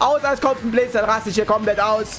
Außer es kommt ein Blitz, dann raste ich hier komplett aus.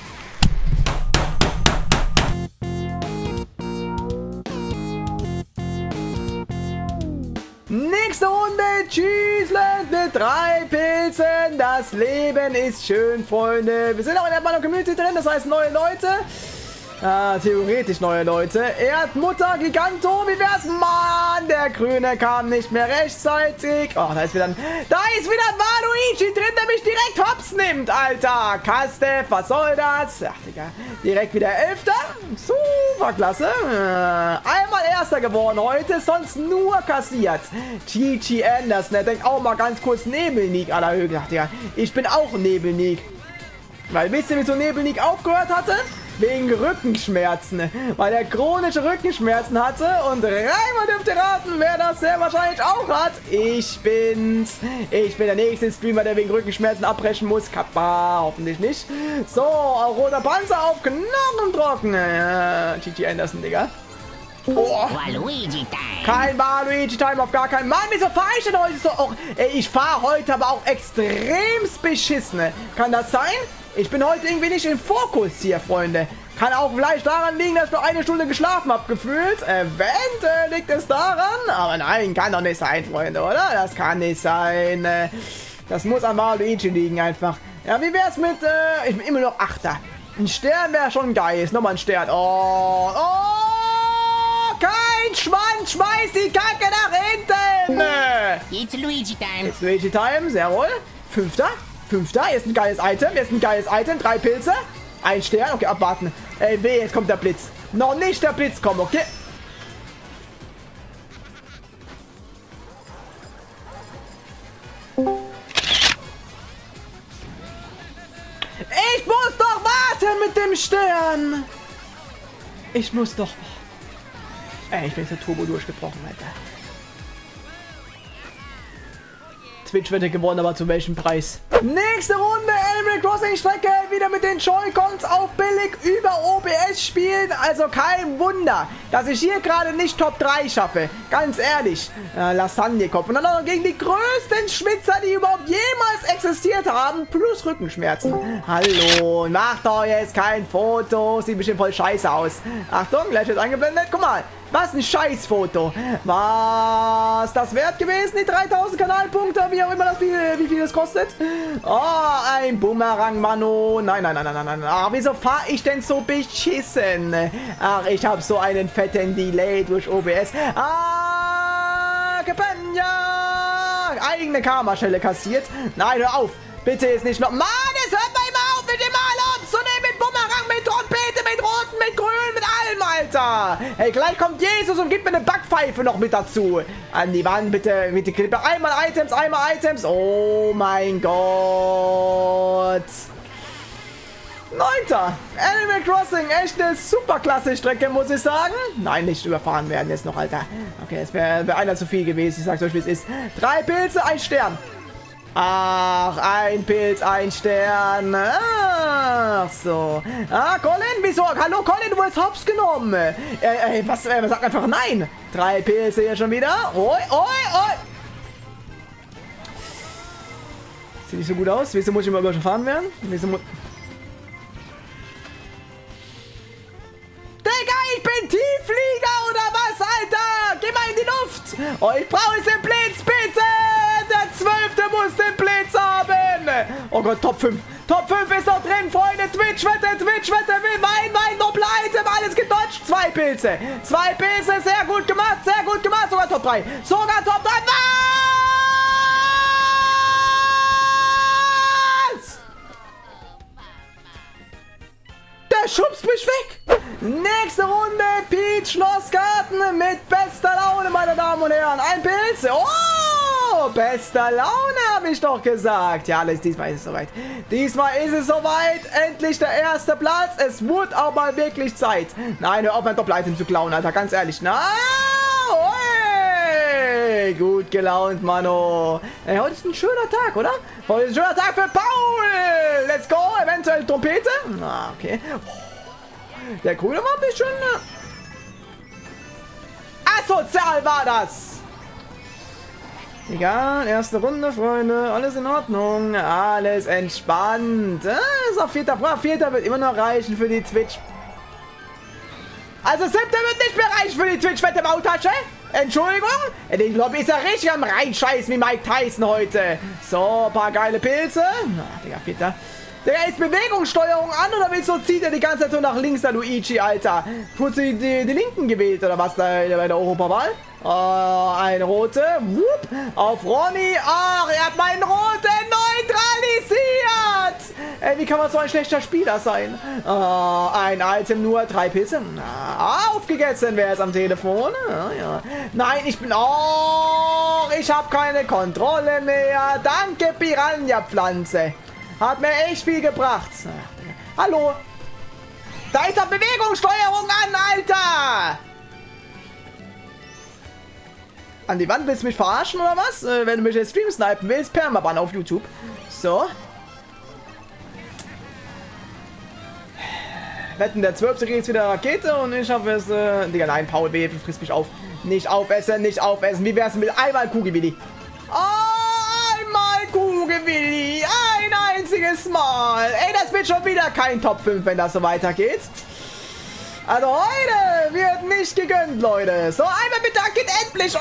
Nächste Runde, Cheeseland mit 3 Pilzen. Das Leben ist schön, Freunde. Wir sind auch in der Community drin, das heißt neue Leute. Theoretisch neue Leute. Erdmutter, Giganto, wie wär's? Mann, der Grüne kam nicht mehr rechtzeitig. Oh, da ist wieder Waluigi drin, der mich direkt hops nimmt, Alter. Kastev, was soll das? Ach, Digga. Direkt wieder 11. Super klasse. Einmal Erster geworden heute, sonst nur kassiert. Gigi Anderson, der denkt auch mal ganz kurz Nebelnik allerhöchst. Ach, Digga, ich bin auch Nebelnik. Weil, wisst ihr, wie so Nebelnik aufgehört hatte? Wegen Rückenschmerzen, weil er chronische Rückenschmerzen hatte und Reimer dürfte raten, wer das sehr wahrscheinlich auch hat. Ich bin's. Ich bin der nächste Streamer, der wegen Rückenschmerzen abbrechen muss. Kappa, hoffentlich nicht. So, roter Panzer auf Knochentrocken. Gigi Anderson, Digga. Oh. Kein Waluigi-Time, auf gar keinen. Mann, wieso fahre ich denn heute so? Oh, ey, ich fahre heute aber auch extremst beschissen. Kann das sein? Ich bin heute irgendwie nicht im Fokus hier, Freunde. Kann auch vielleicht daran liegen, dass ich nur 1 Stunde geschlafen habe, gefühlt. Eventuell liegt es daran. Aber nein, kann doch nicht sein, Freunde, oder? Das kann nicht sein. Das muss an Waluigi liegen einfach. Ja, wie wär's mit, ich bin immer noch 8. Ein Stern wäre schon geil. Ist nochmal ein Stern. Oh, kein Schwanz, schmeiß die Kacke nach hinten. It's Luigi Time. It's Luigi Time, sehr wohl. 5. Hier ist ein geiles Item. 3 Pilze. 1 Stern. Okay, abwarten. Ey, weh, jetzt kommt der Blitz. Noch nicht der Blitz kommen, okay? Ich muss doch warten mit dem Stern. Ich muss doch warten. Ey, ich bin jetzt der Turbo durchgebrochen, Alter. Twitch-Wette gewonnen, aber zu welchem Preis? Nächste Runde, Animal Crossing Strecke, wieder mit den Joy-Cons auf billig über OBS spielen. Also kein Wunder, dass ich hier gerade nicht Top 3 schaffe. Ganz ehrlich. Lasagne-Kopf. Und dann auch noch gegen die größten Schwitzer, die überhaupt jemals existiert haben. Plus Rückenschmerzen. Hallo, macht doch jetzt kein Foto. Sieht bestimmt voll scheiße aus. Achtung, gleich wird eingeblendet. Guck mal. Was ein Scheißfoto. Was das wert gewesen? Die 3000 Kanalpunkte, wie auch immer das, wie viel das kostet? Oh, ein Bumerang, Mano. Nein. Ach, wieso fahre ich denn so beschissen? Ach, ich habe so einen fetten Delay durch OBS. Capania. Eigene Karma-Schelle kassiert. Nein, hör auf. Bitte jetzt nicht noch. Mann, es hört mal immer auf, mit dem Mal aufzunehmen. Mit Bumerang, mit Trompete, mit Roten, mit Grün, mit allem, Alter. Hey, gleich kommt Jesus und gibt mir eine Backpfeife noch mit dazu. An die Wand, bitte, mit die Klippe. Einmal Items. Oh mein Gott. 9. Animal Crossing, echt eine super klasse Strecke, muss ich sagen. Nein, nicht überfahren werden jetzt noch, Alter. Okay, es wäre einer zu viel gewesen. Ich sag's euch, wie es ist. 3 Pilze, 1 Stern. Ach, 1 Pilz, 1 Stern. Ach so. Colin, wieso? Hallo, Colin, du wurdest hops genommen. Was? Sag einfach nein. 3 Pilze hier schon wieder. Oi. Sieht nicht so gut aus. Wieso muss ich mal überfahren werden? Digga, ich bin Tiefflieger oder was, Alter? Geh mal in die Luft. Oh, ich brauche jetzt den Blitz, bitte. Der 12. muss den Blitz haben. Oh Gott, Top 5. Top 5 ist noch drin, Freunde. Twitch-Wette, will mein Doppel-Item, alles gedodged. 2 Pilze. 2 Pilze, sehr gut gemacht. Sogar Top 3. Was? Der schubst mich weg. Nächste Runde, Peach Schlossgarten mit bester Laune, meine Damen und Herren. 1 Pilz. Oh, bester Laune, habe ich doch gesagt. Ja, diesmal ist es soweit. Endlich der 1. Platz. Es wurde auch mal wirklich Zeit. Nein, hör auf, mein Doppel-Item zu klauen, Alter. Ganz ehrlich. Na, oi. Gut gelaunt, Mano. Ey, heute ist ein schöner Tag, oder? Heute ist ein schöner Tag für Paul. Let's go. Eventuell Trompete. Okay. Der Grüne war ein bisschen asozial, war das. Egal, erste Runde, Freunde. Alles in Ordnung. Alles entspannt. Ist auf Vierter wird immer noch reichen für die Twitch. Also 7. wird nicht mehr reichen für die Twitch-Wette Maultasche. Entschuldigung. Die Lobby ist ja richtig am Reinscheißen wie Mike Tyson heute. So, ein paar geile Pilze. Ach, Digga, 4. Digga, ist Bewegungssteuerung an oder willst du, zieht er die ganze Zeit so nach links, der Luigi, Alter? Kurz die Linken gewählt oder was da bei der Europawahl? Eine rote. Whoop. Auf Ronny. Ach, er hat meinen roten neutralisiert. Ey, wie kann man so ein schlechter Spieler sein? Ein Item nur, 3 Pilze. Aufgegessen, wer ist am Telefon? Ja. Nein, ich bin... Oh, ich habe keine Kontrolle mehr. Danke, Piranha-Pflanze. Hat mir echt viel gebracht. Ach, hallo. Da ist doch Bewegungssteuerung an, Alter. An die Wand, willst du mich verarschen oder was? Wenn du mich jetzt Stream snipen willst, Permaban auf YouTube. So. Wetten, der 12. kriegt jetzt wieder Rakete und ich habe es... Digga, nein, Paul B. frisst mich auf. Nicht aufessen, nicht aufessen. Wie wär's mit einmal Kugelwilli? Einmal Kugelwilli. Ein einziges Mal. Ey, das wird schon wieder kein Top 5, wenn das so weitergeht. Also heute wird nicht gegönnt, Leute. So, einmal bitte, geht endlich.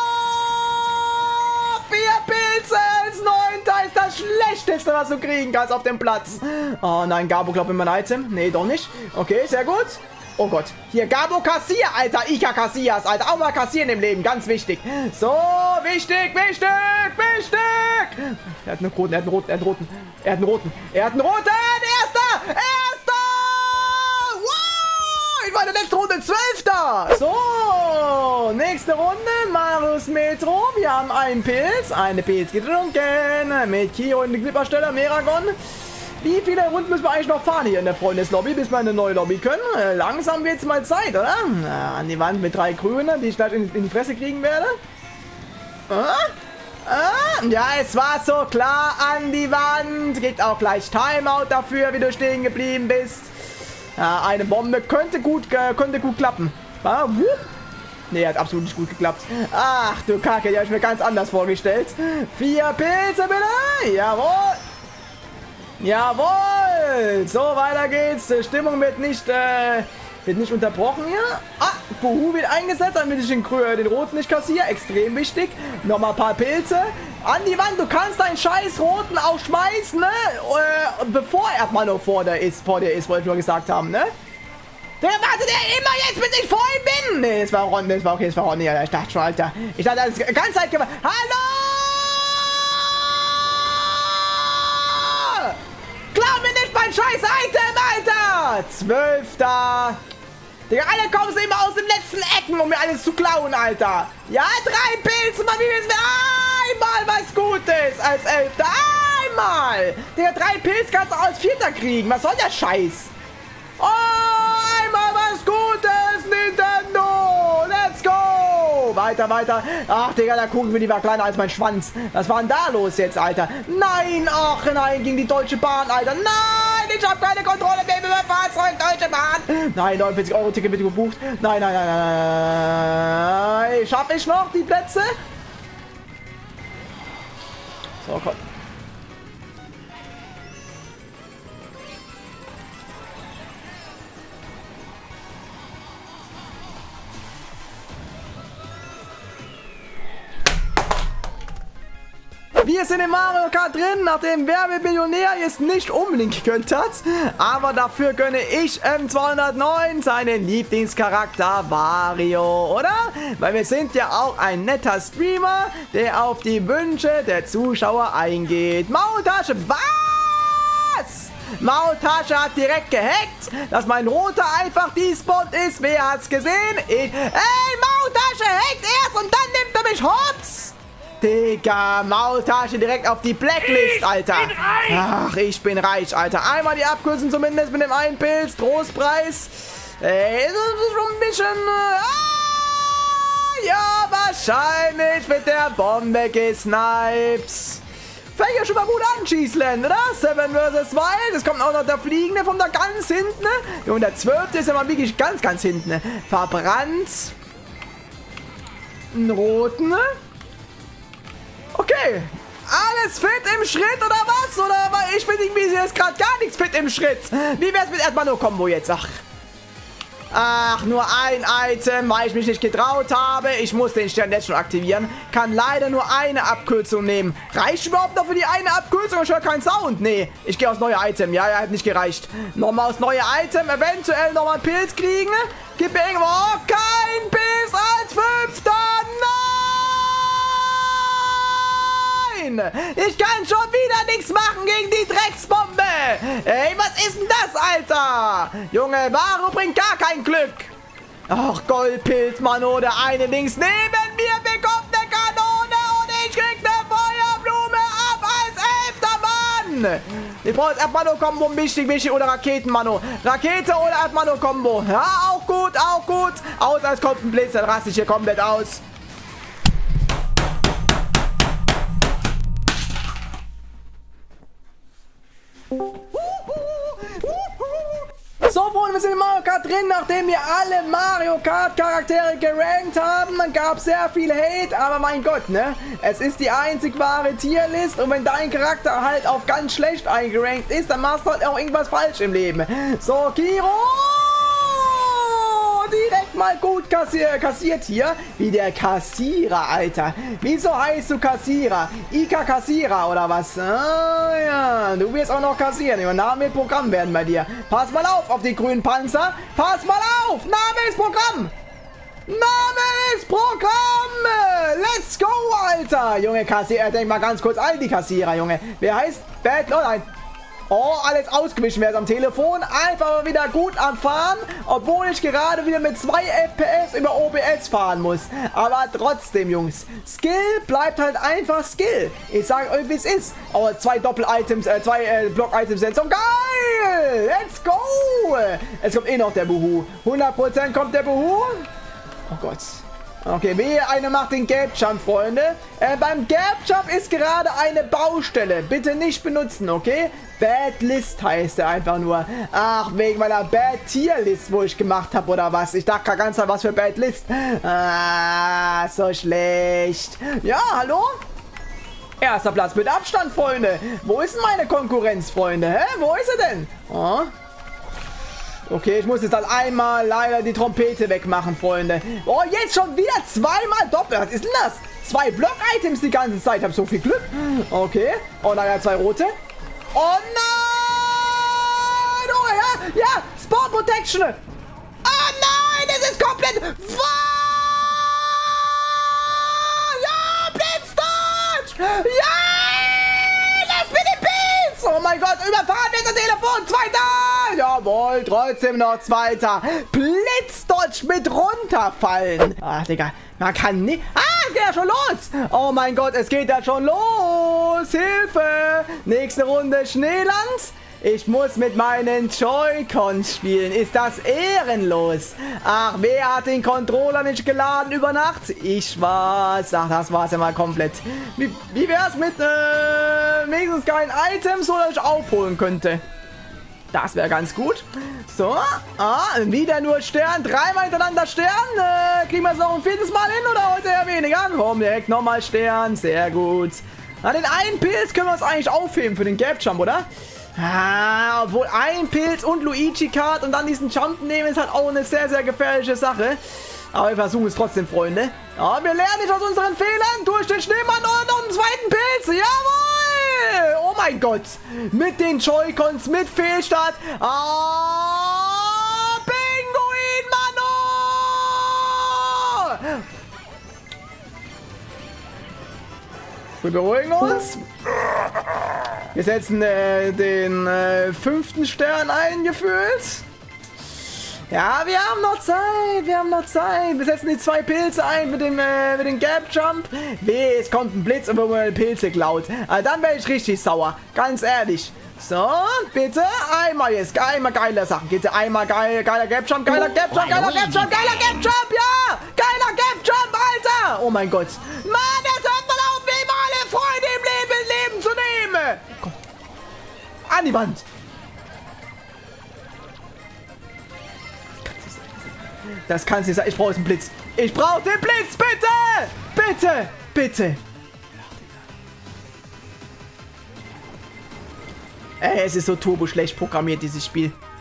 Oh, 4 Pilze als 9. ist das Schlechteste, was du kriegen kannst auf dem Platz. Oh nein, Gabo glaubt mir mein Item. Nee, doch nicht. Okay, sehr gut. Oh Gott. Hier, Gabo kassier, Alter. Ika kassias, Alter. Auch mal kassieren im Leben. Ganz wichtig. So, wichtig, wichtig, wichtig. Er hat einen roten, er hat einen roten, er hat einen roten. Er hat einen roten. Er hat einen roten. Erster. Ich war in der letzten Runde 12. So, nächste Runde. Marius Metro. Wir haben einen Pilz. Eine Pilz getrunken. Mit Kio in die Clippersteller. Meragon. Wie viele Runden müssen wir eigentlich noch fahren hier in der Freundeslobby, bis wir eine neue Lobby können? Langsam wird es mal Zeit, oder? An die Wand mit 3 Grünen, die ich gleich in die Fresse kriegen werde. Ja, es war so klar. An die Wand. Gibt auch gleich Timeout dafür, wie du stehen geblieben bist. Ja, eine Bombe könnte gut klappen. Nee, hat absolut nicht gut geklappt. Ach du Kacke, die habe ich mir ganz anders vorgestellt. 4 Pilze bitte. Jawohl. Jawohl. So, weiter geht's. Die Stimmung wird nicht unterbrochen hier. Buhu wird eingesetzt, damit ich den roten nicht kassiere. Extrem wichtig. Nochmal ein paar Pilze. An die Wand, du kannst deinen scheiß roten auch schmeißen, ne? Bevor er mal noch vor dir ist, wollte ich nur gesagt haben, ne? Der wartet ja immer jetzt, bis ich vor ihm bin. Ne, das war Ron, das war okay, das war Ron. Ja, ich dachte schon, Alter. Ich dachte, das ist ganz Zeit gemacht. Hallo! Klau mir nicht mein scheiß Item, Alter! 12. Digga, alle kommen sie immer aus den letzten Ecken, um mir alles zu klauen, Alter. Ja, 3 Pilze, Mann, wie willst du einmal was Gutes als 11. Einmal. Digga, 3 Pilze kannst du als 4. kriegen. Was soll der Scheiß? Oh, einmal was Gutes, Nintendo. Let's go. Weiter, weiter. Ach, Digga, der Kugelwilli war kleiner als mein Schwanz. Was war denn da los jetzt, Alter? Nein, ach nein, gegen die Deutsche Bahn, Alter. Nein. Ich habe keine Kontrolle mehr über mein Fahrzeug, Deutsche Bahn. Nein, 49 € Ticket wird gebucht. Nein, nein, nein, nein. Schaffe ich noch die Plätze? So, komm. Wir sind in Mario Kart drin, nachdem Werbemillionär es nicht unbedingt gegönnt hat. Aber dafür gönne ich M209 seinen Lieblingscharakter Wario, oder? Weil wir sind ja auch ein netter Streamer, der auf die Wünsche der Zuschauer eingeht. Maultasche, was? Maultasche hat direkt gehackt, dass mein roter einfach despawned ist. Wer hat's gesehen? Ich. Ey, Maultasche hackt erst und dann nimmt er mich hops. Digga, Maultasche direkt auf die Blacklist, Alter. Ach, ich bin reich, Alter. Einmal die abkürzen zumindest mit dem einen Pilz. Trostpreis. Ey, das ist schon ein bisschen... ja, wahrscheinlich mit der Bombe gesniped. Fängt ja schon mal gut an, Cheeseland, oder? 7 vs. 2. Das kommt auch noch der Fliegende von da ganz hinten. Und der 12. ist ja mal wirklich ganz, ganz hinten. Verbrannt. Einen roten. Okay. Alles fit im Schritt oder was? Oder weil ich finde irgendwie ist gerade gar nichts fit im Schritt. Wie wär's mit Erdmano-Kombo jetzt? Ach, nur ein Item, weil ich mich nicht getraut habe. Ich muss den Stern jetzt schon aktivieren. Kann leider nur eine Abkürzung nehmen. Reicht überhaupt noch für die eine Abkürzung? Ich höre keinen Sound. Nee, ich gehe aufs neue Item. Ja, hat nicht gereicht. Nochmal aufs neue Item. Eventuell nochmal einen Pilz kriegen. Gib mir irgendwo kein Pilz als 5. Nein! Ich kann schon wieder nichts machen gegen die Drecksbombe. Ey, was ist denn das, Alter? Junge, Varo bringt gar kein Glück. Ach, Goldpilz, Mano. Der eine links neben mir bekommt eine Kanone und ich krieg eine Feuerblume ab als 11. Mann. Ich brauche jetzt Erdmano-Kombo, wichtig, oder Raketen-Mano. Rakete oder Erdmano-Kombo. Ja, auch gut, auch gut. Außer es kommt ein Blitz, dann raste ich hier komplett aus. So, Freunde, wir sind in Mario Kart drin. Nachdem wir alle Mario Kart Charaktere gerankt haben, gab es sehr viel Hate, aber mein Gott, ne? Es ist die einzig wahre Tierlist und wenn dein Charakter halt auf ganz schlecht eingerankt ist, dann machst du halt auch irgendwas falsch im Leben. So, Kiro! Direkt mal gut kassiert hier. Wie der Kassierer, Alter. Wieso heißt du Kassierer? Ika Kassierer oder was? Ah, ja. Du wirst auch noch kassieren. Your Name wird Programm werden bei dir. Pass mal auf die grünen Panzer. Pass mal auf. Name ist Programm. Name ist Programm. Let's go, Alter. Junge, Kassierer. Denk mal ganz kurz an die Kassierer, Junge. Wer heißt Bad? Oh nein. Oh, alles ausgewichen wäre es am Telefon. Einfach mal wieder gut am Fahren, obwohl ich gerade wieder mit 2 FPS über OBS fahren muss. Aber trotzdem, Jungs, Skill bleibt halt einfach Skill. Ich sage euch, wie es ist. Oh, 2 Doppel-Items, 2 Block-Items sind so geil. Let's go. Es kommt eh noch der Buhu. 100% kommt der Buhu. Oh Gott. Okay, wehe, einer macht den Gap Jump, Freunde. Beim Gap Jump ist gerade eine Baustelle. Bitte nicht benutzen, okay? Bad List heißt er einfach nur. Ach, wegen meiner Bad Tier List, wo ich gemacht habe, oder was? Ich dachte ganz was für Bad List. Ah, so schlecht. Ja, hallo? Erster Platz mit Abstand, Freunde. Wo ist denn meine Konkurrenz, Freunde? Hä? Wo ist sie denn? Oh. Okay, ich muss jetzt halt einmal leider die Trompete wegmachen, Freunde. Oh, jetzt schon wieder zweimal doppelt. Was ist denn das? 2 Block-Items die ganze Zeit. Ich habe so viel Glück. Okay. Oh, naja, 2 rote. Oh nein! Oh ja, ja, Sport Protection. Oh nein, es ist komplett... Ja, Blitzdodge! Ja! Lass mir den Pilz! Oh mein Gott, überfahren wir das Telefon! 2. Jawohl, trotzdem noch 2. Blitzdodge mit runterfallen. Ach, Digga, man kann nicht... Ah, es geht ja schon los. Oh mein Gott, es geht ja schon los. Hilfe. Nächste Runde Schneeland. Ich muss mit meinen Joy-Cons spielen. Ist das ehrenlos? Ach, wer hat den Controller nicht geladen über Nacht? Ich war's. Ach, das war's ja mal komplett. Wie wär's mit wenigstens geilen Items, oder ich aufholen könnte? Das wäre ganz gut. So, wieder nur Stern. 3-mal hintereinander Stern. Kriegen wir es noch ein 4. Mal hin oder heute eher weniger? Komm, direkt nochmal Stern. Sehr gut. Na, den einen Pilz können wir uns eigentlich aufheben für den Gap Jump, oder? Ah, obwohl ein Pilz und Luigi Kart und dann diesen Jump nehmen ist halt auch eine sehr, sehr gefährliche Sache. Aber wir versuchen es trotzdem, Freunde. Ja, wir lernen nicht aus unseren Fehlern. Durch den Schneemann und noch einen 2. Pilz. Jawohl! Oh mein Gott. Mit den Joy-Cons, mit Fehlstart. Ah, Pinguin, Mano! Wir beruhigen uns. Wir setzen den 5. Stern eingeführt. Ja, wir haben noch Zeit, Wir setzen die 2 Pilze ein mit dem Gap Jump. Weh, es kommt ein Blitz und wir haben Pilze klaut. Also dann wäre ich richtig sauer, ganz ehrlich. So, bitte einmal jetzt, einmal geile Sachen. Bitte einmal geiler Gap Jump, geiler Gap Jump, geiler Gap Jump, geiler Gap Jump, ja! Geiler Gap Jump, Alter! Oh mein Gott. Mann, jetzt hört mal auf, wie immer alle Freunde im Leben zu nehmen. Komm. An die Wand. Das kann es nicht sein. Ich brauche jetzt einen Blitz. Ich brauche den Blitz, bitte! Bitte! Bitte! Ey, es ist so turbo schlecht programmiert, dieses Spiel.